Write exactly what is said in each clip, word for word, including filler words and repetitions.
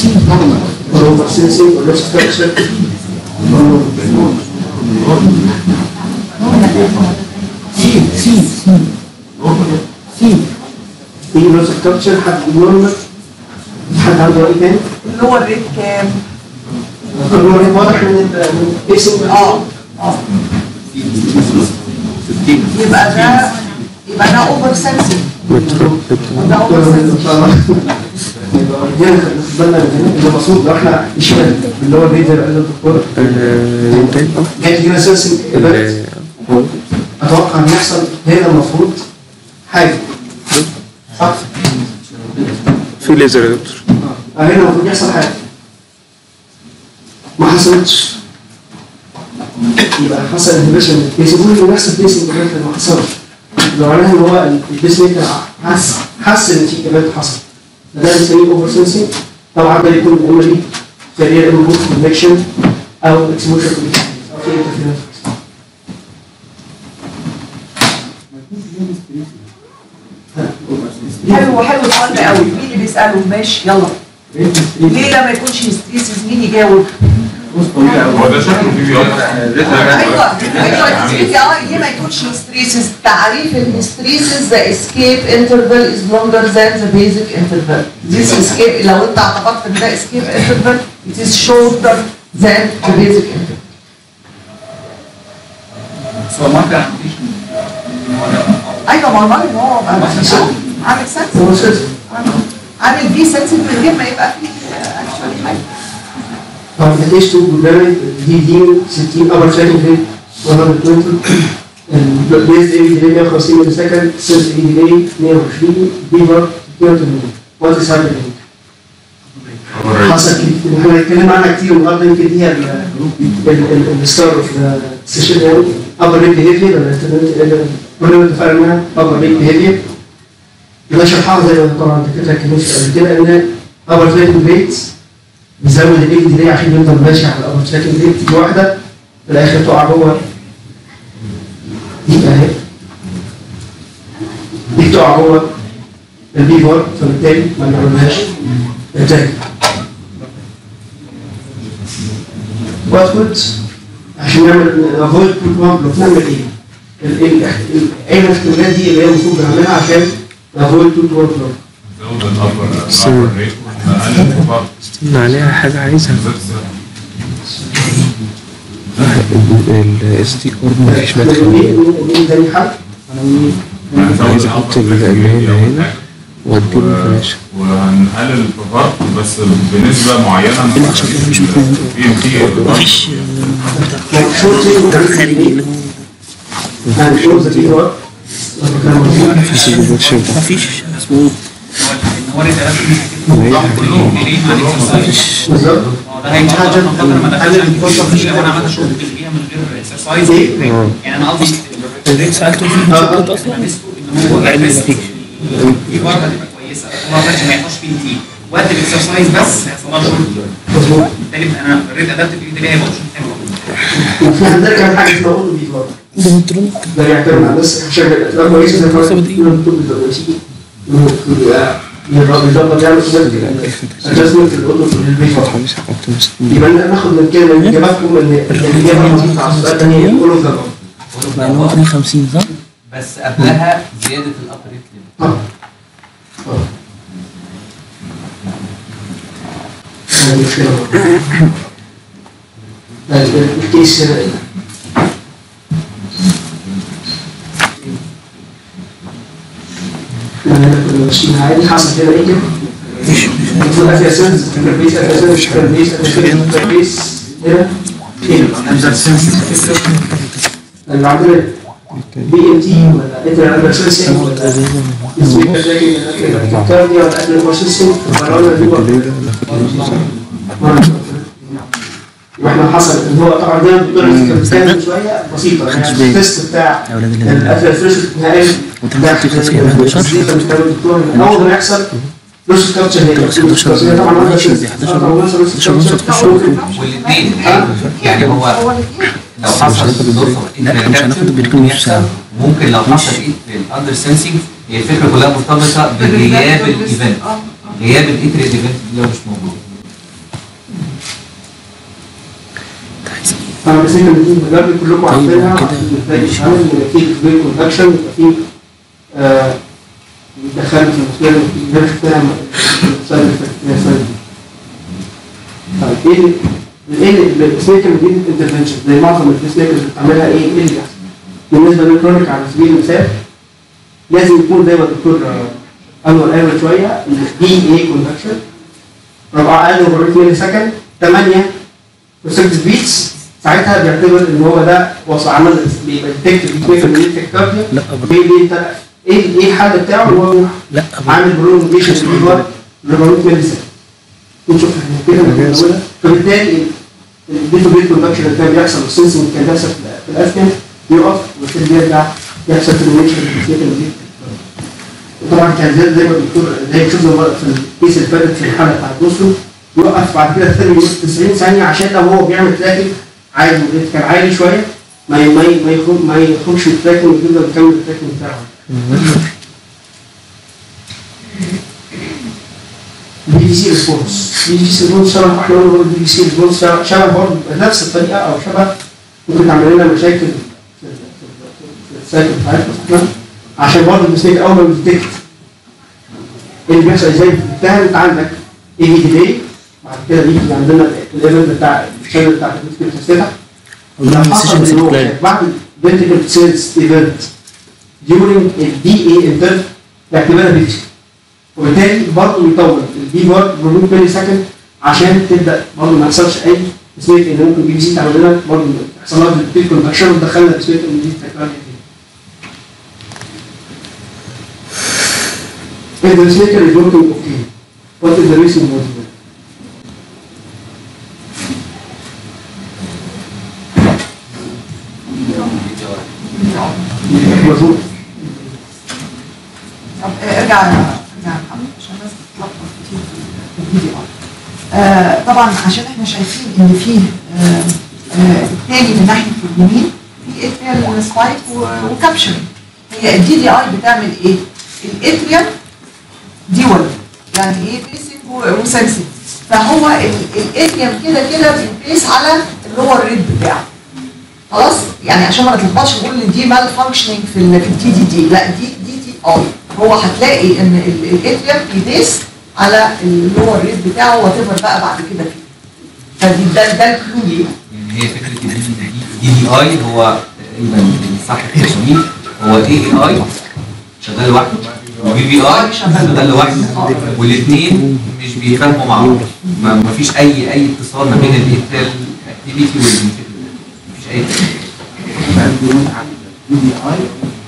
over sensing or loss structure. سي سي سي سي في loss structure حد نورمال. حد عنده ايه تاني؟ اللي هو الريت كام؟ اللي هو الريت واضح من البيسنج. اه اه يبقى ده يبقى ده اوفر سنسنج. ده اوفر سنسنج. يبقى هنا خد بالنا من هنا اللي المفروض لو احنا نشتغل اللي هو الريت زي ما قال الدكتور جات هنا سنسنج ايفنت، اتوقع ان يحصل هنا المفروض حاجه صح؟ في ليزر يا دكتور. اه هنا المفروض يحصل حاجه ما حصلتش، يبقى حصل انهبيشن بيسيبوا لي نفس البيسنج ايفنت اللي ما حصلش. لو معناها ان هو البيس ميكر حس حس ان في ايفنت حصل، ده بنسميه اوفر سنسنج. طبعا ده يكون اما ليه كارير انبوت كونكشن او اكسبوجر كونكشن او في انترفيرنس. حلو حلو السؤال ده قوي. مين اللي بيساله؟ ماشي يلا. ليه ده ما يكونش ستريسز؟ مين يجاوب؟ هو ده شكله في ايوه ايوه ليه ما يكونش ستريسز؟ تعريف الستريسز ذا اسكيب انترفال از لونجر ذان ذا بيزك انترفال. ذيس اسكيب لو انت اعتبرت ان ده اسكيب انترفال it is shorter than the basic interval. سو ما كان عنديش ايوه ما هو المرض هو عامل سنس عامل بي سنس من غير ما يبقى فيه اكشولي حاجه. طبعا الاتش تو بروجرامينج دي دي ستين اول تراكنج ريت مية وعشرين، البيز اي ديلي مية وخمسين ملي سكند، سيلز اي ديلي مية وعشرين، بيفر مية وتمانين. وات از هابينج؟ حصل كتير احنا هنتكلم عنها كتير النهارده، يمكن دي هي الستار اوف ذا سيشن يعني. ابر ريت بيهيفير ولا كلنا اتفقنا انها ابر ريت بيهيفير. ده شرحها زي ما طبعا الدكاتره اتكلموا قبل كده ان ابر تراكنج ريت بيزود الاي دي عشان يفضل ماشي على الابر تراكنج ريت. تيجي واحده في الاخر تقع جوه دي اهي، دي تقع جوه البي فور، فبالتالي ما نعملهاش اتاك. وات كود عشان نعمل افويد كود بروبلم نعمل ايه؟ ايه الاحتمالات دي اللي هي المفروض نعملها عشان افويد كود بروبلم؟ استنى عليها حاجة عايزها. الاس دي ار مفيش مدخل. مين تاني حل؟ انا عايز احط اللي هنا هنا واديله فلاش وهنقلل الفرق بس بنسبة معينة من بي ام تي. مفيش خارجي اللي هو مفيش اسمه هو اللي درس كلهم مفيش ده هيتحجر قدر ما دخلش في انا عملت شغل بيها من غير اكسرسايز. يعني انا قصدي اللي سالته فيه اصلا ان هو مفيش في برضه هتبقى كويسه. هو ما ما يحطش فيه تي وقت الاكسرسايز بس هيحصل لها شغل. بالتالي انا الريت ادابت بايدي هيبقى اوبشن حلو. وفي عندنا كمان حاجه اسمها اونو بي برضه. ميدترونيك ده بيعتمد على بس عشان الافلام كويسه زي ما بالظبط يعمل ادجستمنت الاوتو في البيت. يبقى ناخد من كده من اجاباتكم ان الاجابه المنطقه على السؤال الثاني كله تمام. يعني هو مية وخمسين صح؟ بس قبلها زياده الابر ريت ليميت. اه الكيس انا كنا ماشيين عادي. حصل كده ايه كده؟ مش المفروض فيها سنس انترفيس انترفيس انترفيس انترفيس هنا فين؟ اللي عندنا بي ام تي ولا انتر اندر سنسنج ولا سبيكر زي الكارديا ولا اكل سنسنج ولا دي واحنا حصل ان هو طبعا ده الدكتور كان بيتكلم شويه بسيطه يعني التست بتاع الاكل فريش النهائي اول ما يحصل فلوس كابتشر هي طبعا والاثنين يعني هو لو حصل مش هناخد بالكم نص ساعه. ممكن لو حصل ايه في الاندر سنسنج هي الفكره كلها مرتبطه بغياب الايفنت. غياب الايتريال ايفنت اللي هو مش موجود. طبعا بس انت بتجرب كلكم عارفينها ازاي بتتعمل نتيجه بريك كونتاكشن يبقى في دخلت في المشكله اللي شفتها السلايد اللي فاتت. طيب ايه ايه السميكر دي انترفنشن زي معظم السميكرز اللي بتعملها ايه ايه اللي بيحصل؟ بالنسبه للكرونيك على سبيل المثال لازم يكون زي ما الدكتور انور قال شويه الدي اي كونتاكشن ربع اقل من أربعمية مللي سكند ثمانية بيرسنت بيتس ساعتها بيعتبر ان هو ده وصل عمل بيبقى ديتكت بيكون من التكتيكارديا لا ايه انت ايه ايه الحل بتاعه اللي هو لا عامل برولونجيشن ليفر أربعمية مللي سكند نشوف كده من الاول فبالتالي الديتو بريك برودكشن اللي كان بيحصل والسنسنج اللي كان بيحصل في الاسكن يقف وبالتالي بيرجع يحصل ترميشن دي. طبعا كان زي زي ما الدكتور زي ما شفنا في الكيس اللي فاتت في الحاله بتاعت بوسو يوقف بعد كده الثاني تسعين ثانيه عشان لو هو بيعمل تراكنج عادي الريت كان عالي شويه ما ما ما يخرج ما يخرجش من التراكنج ويفضل يكمل التراكنج بتاعه. بي دي سي ريسبونس بي دي سي ريسبونس شبه احنا قلنا بي دي سي ريسبونس شبه برضه بنفس الطريقه او شبه ممكن تعمل لنا مشاكل في السايكل بتاعتنا عشان برضه المسلك اول ما بيديكت اللي بيحصل ازاي بتتهم انت عندك اي في ديلي بعد كده بيجي عندنا الايفنت بتاع الشانل بتاع الفيزيكال تفتح لو حصل ان هو بعد فينتيكال سيلز ايفنت during الدي اي انتر باعتبارها فيكس وبالتالي برضه يطول الدي بار أربعمية مللي سكند عشان تبدا برضه ما يحصلش اي سميك ان ممكن بي بي سي تعمل لنا برضه يحصل لها في كونتراكشن وتدخلنا في سميك ان دي تكرار. If the smaker is working okay, what is the reason for it? مظبوط. طب ارجع ارجع محمد عشان الناس بتتلخبط كتير في الفيديو. آه طبعا عشان احنا شايفين ان في آه آه الثاني من ناحيه اليمين في اتريال سبايك وكابشن. هي الدي دي اي بتعمل ايه؟ الاتريال ديول يعني ايه بيسنج وسنسنج فهو الاتريال كده كده بيبيس على اللي هو الريد بتاعه. خلاص يعني عشان ما نتلخبطش نقول ان دي مال فانكشننج في ال في التي دي دي لا دي دي دي اي هو هتلاقي ان الاتريال بيبيس على اللي هو الريد بتاعه وات ايفر بقى بعد كده فيه. فدي ده ده الكلو ليه؟ يعني هي فكره الدي دي اي هو تقريبا صح التصميم هو اي اي اي شغال لوحده وبي بي اي شغال لوحده والاثنين مش بيفهموا مع بعض ما فيش اي اي اتصال ما بين الاتريال اكتيفيتي والانتيفيتي مفيش اي دي دي اي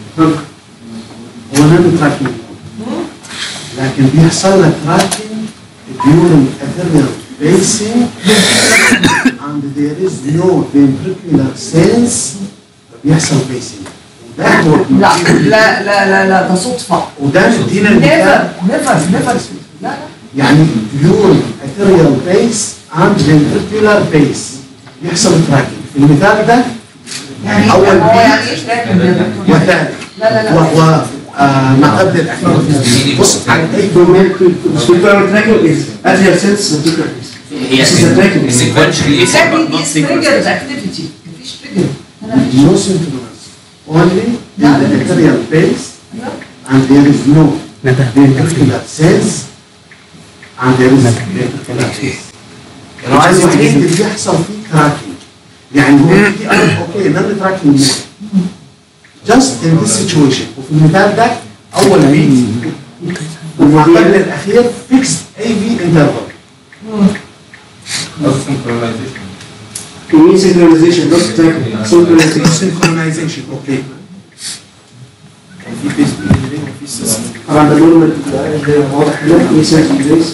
هو نانو تراكنج لكن بيحصل لك تراكنج during eternal pacing and there is no ventricular sense بيحصل pacing وده هو لا لا لا لا لا ده صدفه وده مدينا نيفر نيفر نيفر لا لا يعني during ethereal pace and ventricular pace بيحصل تراكنج في المثال ده يعني اول هو يعني ايه تراكنج وثاني لا لا لا و ما قبل الاخير بص Ventricular tracking is atrial sense ventricular pace. هي This is the tracking. sequentially exactly this triggers activity مفيش trigger no synchronous only in the ethereal pace and there is no ventricular sense and there is ventricular pace. لو عايز الوحيد اللي بيحصل فيه تراكنج يعني هو في اوكي نان تراكنج just in this situation وفي المثال ده اول بيت ومع قبل الاخير fixed اي في interval. synchronization. You mean synchronization, not tracking. Synchronization. synchronization اوكي. كان في بيس وفي سيستم. طبعا ده نورمال واضح هنا في synchronization.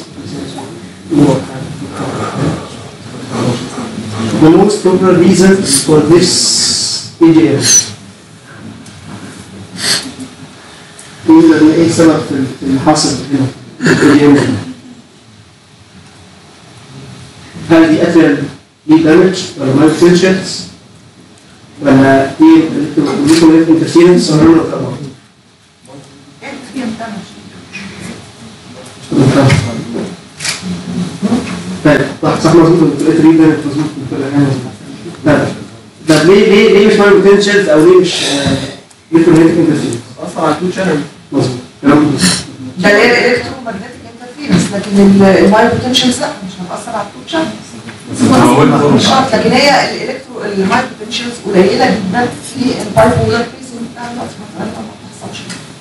The most popular reason for this A J M. ايه السبب في اللي حاصل هنا في اليوم؟ هل دي اثر دي دامج ولا مال فينشنز ولا ايه الكترونيك انترفيرنس ولا ولا طبعا؟ طيب صح مظبوط التريد ده مظبوط في كل حاجه. لا طب ليه ليه ليه مش مايل بوتنشالز او ليه مش الكترومagnetic انترفيرنس؟ اصلا على التو شانل. مظبوط كلام ده اللي هي الالكترومagnetic انترفيرنس، لكن المايل بوتنشالز لا مش هتاثر على التو شانل. مش شرط، لكن هي الالكترو المايل بوتنشالز قليله جدا في الباي بولار كيسنج بتاع الوقت مثلا ما بتحصلش.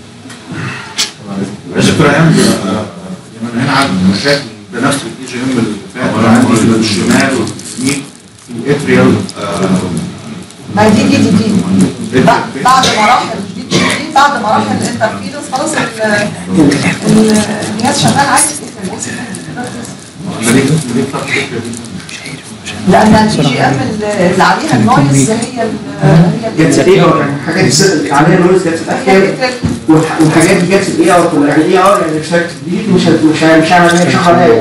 بس دكتور ايام لما هنا عندنا مشاكل بنفس الاي جي ام اللي فات عندي الشمال واليمين الاتريال ما دي دي دي دي بعد مراحل دي دي بعد مراحل الانترفيرنس خلاص الجهاز شغال عادي. لان الجي جي ام اللي عليها النويز هي هي جت الاي ار، يعني حاجات عليها نويز جت الاخر، والحاجات دي جت الاي ار، يعني الاي ار يعني ريفلكت دي مش مش مش هعمل مش هعمل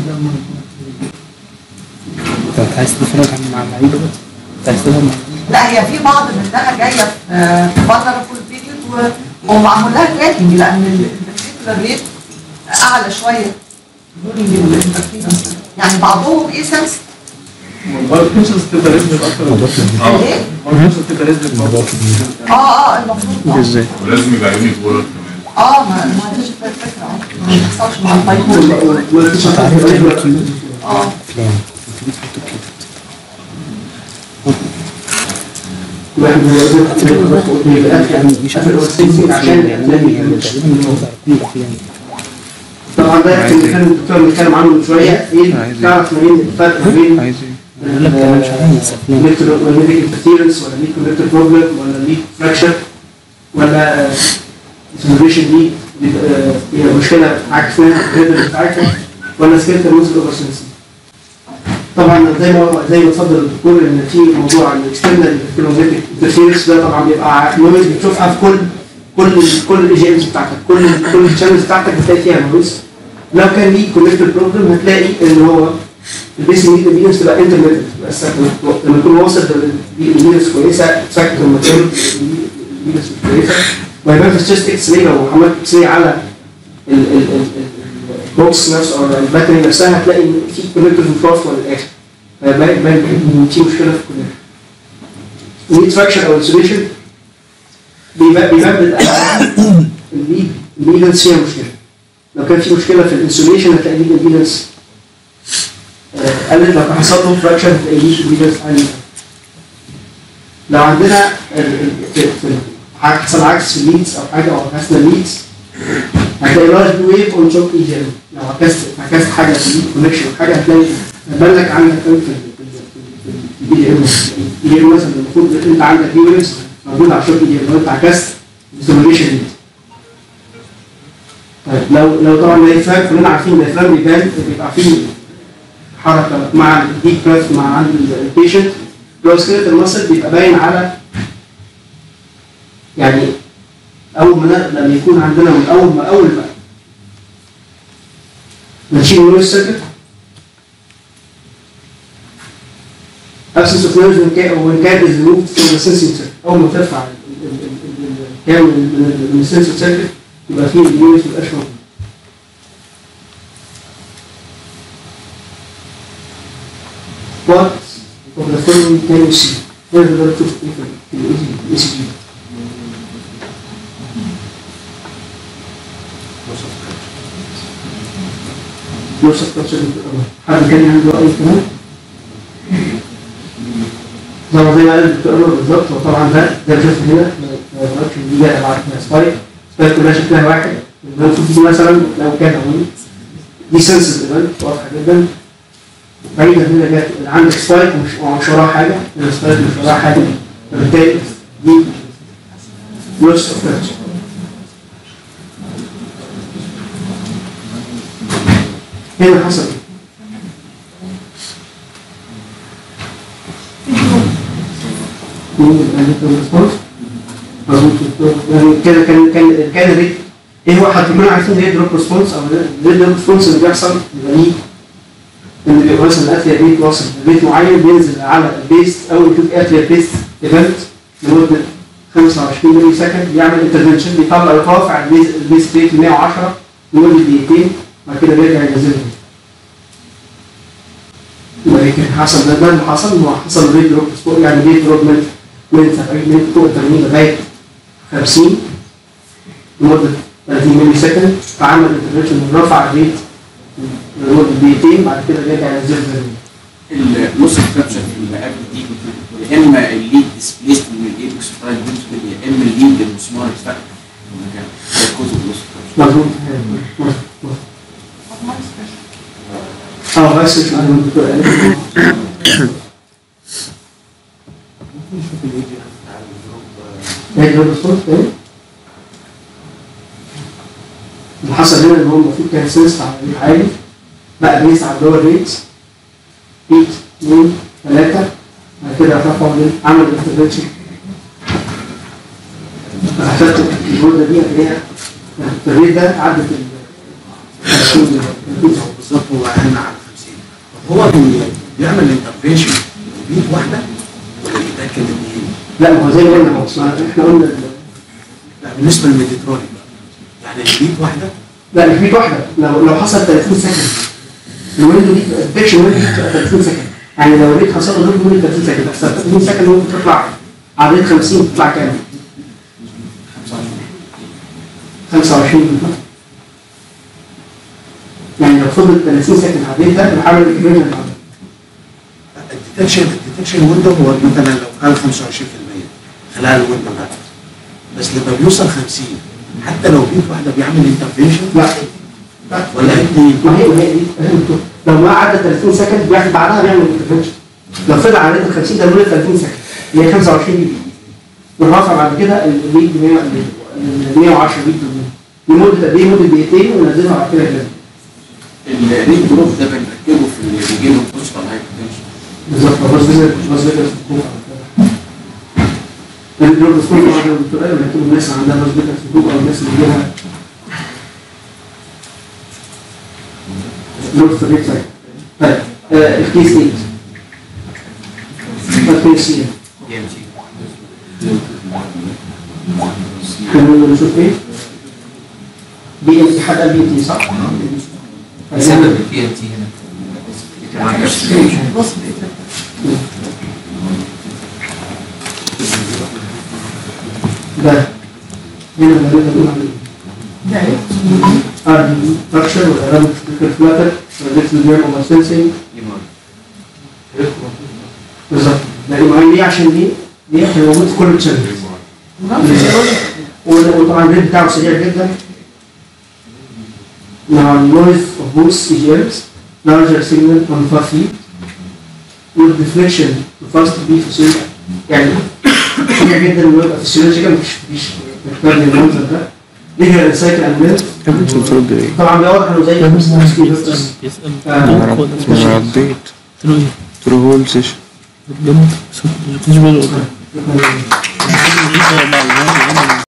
انت عايز تتفرج مع اللعيبه بس؟ انت عايز تتفرج مع لا هي في بعض منها جايه في فولنربل بيريود ومعمول لها تراكنج لان الفيكتور ريت اعلى شويه دورينج الانترفيرنس، يعني بعضهم ايه سنس الباركنسونز تبقى ريزم اكتر. ايه؟ الباركنسونز تبقى ريزم اكتر. اه اه المفروض ازاي؟ ولازم يبقى يوني بولر كمان. اه ما ما عنديش الفكره اه ما بيحصلش مع البايبول. اه افلام تيجي تحطه كده واحد مش عارف عشان طبعا ده اللي كان الدكتور بيتكلم عنه من شويه، ايه تعرف منين الفرق بين عايز ايه؟ بقول لك انا مش عايز افلام الكترومagnetic انترفيرنس ولا ليك كونكتور بروبلم ولا ليك فراكشر ولا سيموليشن دي هي مشكله عكس الجدول بتاعتها ولا سكيلتال موزل اوفر سنسنج. طبعا زي ما زي ما اتفضل الدكتور ان في موضوع الاكسترنال الكترومagnetic انترفيرنس ده طبعا بيبقى نويز بتشوفها في كل كل كل الاي جي امز بتاعتك، كل كل الشانلز بتاعتك بتلاقي فيها نويز. لو كان ليه كونكتور بروبلم هتلاقي ان هو البيسنج امبيدنس تبقى انترميتنت، بس لما يكون واصل للامبيدنس كويسه ساكت لما تكون الامبيدنس مش كويسه ويبان في الشيست اكس راي. لو عملت اكس راي على البوكس نفسه او الباتري نفسها هتلاقي ان في كونكتورز متوصله للاخر، فيبان ان في مشكله في الكونكتور. النيد فراكشن او انسوليشن بيبان الامبيدنس فيها مشكله. لو كان في مشكله في الانسوليشن هتلاقي دي الامبيدنس قلت، لو حصل له فراكشن هتلاقي دي الامبيدنس قلت. لو عندنا حصل عكس في الليدز او حاجه او عكسنا الليدز هتلاقي لارج ويف اون شوك اي جي ام. لو عكست عكست حاجه في الليد كونكشن او حاجه هتلاقي بان لك عندك في الاي جي ام. اي جي ام مثلا المفروض انت عندك دي ويفز موجوده على شوك اي جي ام، لو انت عكست سيموليشن ليد. طيب لو لو طبعا الدايفرام كلنا عارفين الدايفرام بيبان بيبقى عارفين حركه مع الديب بريث مع عند البيشنت. لو سكيلتال المصل بيبقى باين على يعني اول ما لما يكون عندنا من اول ما اول ما نشيل النويز سيركت absence of noise when can when can is removed from the sensing circuit. اول ما ترفع الكام من السنسور سيركت يبقى فيه النويز مبقاش موجود. What of the following can you see? Here's the letter of the E C G. يوصف تفسير حد كان عنده أي كلام؟ طبعا زي ما قال الدكتور أنور بالظبط، وطبعا ده ده شفت هنا ما يقدرش دي جايه بعد سبايك سبايك كلها شكلها واحد. المفروض دي مثلا لو كان عمودي دي سنسز ايفنت واضحه جدا. بعيدا هنا جت عندك سبايك ومش وراها حاجه، السبايك مش وراها حاجه، فبالتالي دي يوصف تفسير. هنا حصل يعني كده كان كان كان الريت ايه هو هتكونوا عارفين ريت دروب ريسبونس او الريت دروب ريسبونس اللي بيحصل يبقى ليه ان بيبقى مثلا الاتريا ريت واصل ريت معين بينزل على البيست او يشوف اتريا بيست ايفنت لمده خمسة وعشرين ملي سكند بيعمل انترفنشن بيطلع رافع البيست ريت مية وعشرة لمده دقيقتين بعد كده بيرجع ينزلها. ولكن حصل ده ده اللي حصل هو حصل ريت دروب فوق، يعني ريت دروب من من سبعين من فوق ثمانين لغايه خمسين لمده ثلاثين ملي سكند، فعمل انترفنشن رفع الريت لمده دقيقتين، بعد كده رجع ينزل النص الكابشن في اللي قبل دي يا اما الليد ديسبليست من الايبكس برايم يا اما الليد المسمار اتفك ده جزء من النص الكابشن. مظبوط اه بس اللي حصل هنا ان هو المفروض كان سنس على الريت عالي، بقى بيس على اللور ريت اثنين اثنين ثلاثة، بعد كده رفعوا عمل انترفنشن. اخدت المده دي هتلاقيها الريت ده عدت ال عشرين بالظبط، هو اهم على خمسين. هو بيعمل انترفنشن بيت واحده ولا بيتاكد ان هي؟ لا ما هو زي ما قلنا احنا قلنا لا بالنسبه للميديترونيك يعني البيت واحده؟ لا مش بيت واحده، لو لو حصل ثلاثين سكند الويندو دي الديكشن ويندو دي بتبقى ثلاثين سكند، يعني لو الريت حصل له ضرب من ثلاثين سكند بس ثلاثين سكند ممكن تطلع على ريت خمسين تطلع كام؟ خمسة وعشرين. يعني لو فضل ثلاثين سكند على الريت ده الحمل الكبير الديتكشن الديتكشن ويندو هو مثلا لو كان خمسة وعشرين بالمية خلال الويندو ده، بس لما بيوصل خمسين حتى لو بيت واحده بيعمل انترفنشن؟ لا لا ولا اثنين؟ ما هي ما هي دي لو ما عدى ثلاثين سكند بياخد بعدها بيعمل انترفنشن. لو فضل على ريت خمسين ده بيقول ثلاثين سكند اللي هي خمسة وعشرين بي ونرفع بعد كده الليد مية وعشرة بي لمده قد ايه؟ مده دقيقتين وننزلها بعد كده كده. الريت دروب ده بنركبه في اللي بيجي له بوست على هاي بوتنشال. بالظبط بس بس بس الدروب ده اسمه طبعا الدكتور قال لكن الناس عندها بس بيتر سكوب او الناس اللي ليها دروب في الريت سايد. طيب الكيس ايه؟ الكيس سي بي ام تي خلينا نشوف ايه؟ بي ام تي حد قال بي ام تي صح؟ بسبب البي ام تي هنا بص ده هنا اللي بنقول عليه ده ايه؟ ار دي فراكشر ولا رامت فلاتر ولا ديكس ديرم ولا سنسنج بالظبط. لان ليه؟ عشان دي دي احنا موجود في كل الشانلز وطبعا الريت بتاعه سريع جدا مع النويز اوف بوث سي جي امز larger signal on far field with deflection fast beat في يعني سريع جدا ويبقى فيسيولوجيكال مفيش مفيش محتاج المنظر ده. نيجي للسايكل اند طبعا ده واضح انه زي انا رديت ترو هول سيشن بجد ما كنتش بالي